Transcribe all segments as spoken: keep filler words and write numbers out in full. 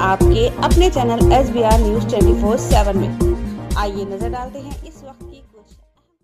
आपके अपने channel S B R news twenty four seven में। आइए नजर डालते हैं इस वक्त की कुछ।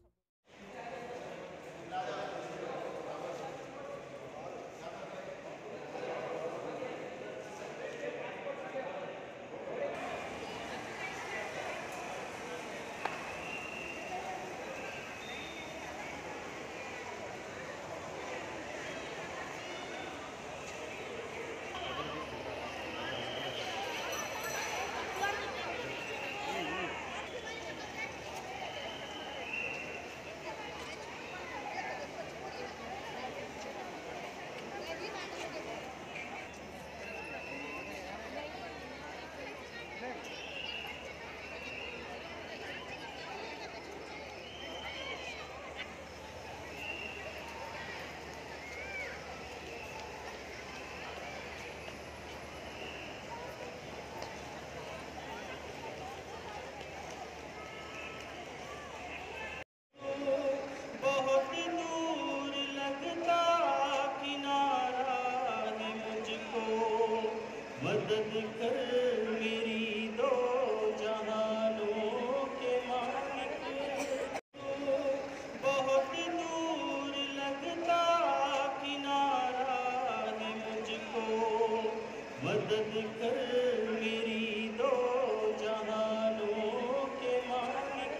मदद कर मेरी दो जहानों के मालिक, बहुत दूर लगता किनारा है मुझको, मदद कर मेरी दो जहानों के मालिक।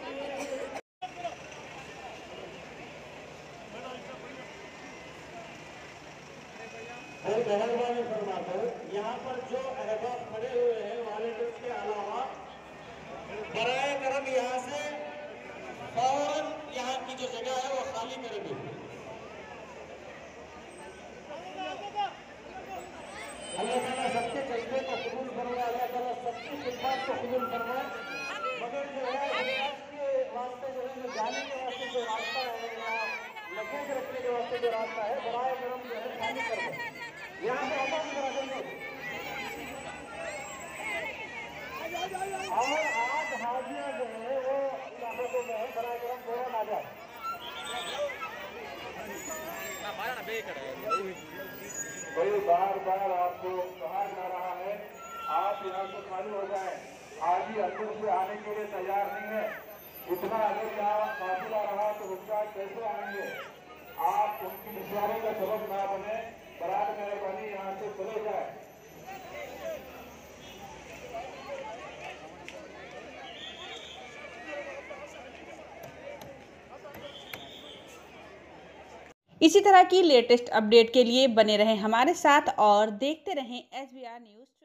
मेहरबानी फरमाकर यहाँ पर जो अहबाब खड़े हुए हैं वॉलंटियर्स के अलावा बराए करम यहाँ से फौरन यहाँ की जो जगह है वो खाली करेंगे। अल्लाह ताला सबके जज्बे को कबूल फरमाए, अल्लाह ताला सबकी खिदमत को कबूल फरमाए। मगर जो है इलाज के वास्ते जो है जो जाने के वास्ते जो रास्ता है या लगेज रखने के वास्ते जो रास्ता है बराए करम जो है खाली कर दो। यहाँ पे ऑटो भी करा देंगे। और आज हाजियां जो है वो इलाकों में है बड़ा गरम फौरन आ जाए। कोई बार बार आपको कहा जा रहा है आप यहाँ से खाली हो जाए, आज ही अंदर से आने के लिए तैयार नहीं है। इतना अगर यहाँ काफिला रहा तो उसका कैसे आएंगे? आप उनकी दुश्वारी का सबब ना बने, बरात मेहरबानी यहाँ से चले जाए। इसी तरह की लेटेस्ट अपडेट के लिए बने रहें हमारे साथ और देखते रहें एस बी आर न्यूज।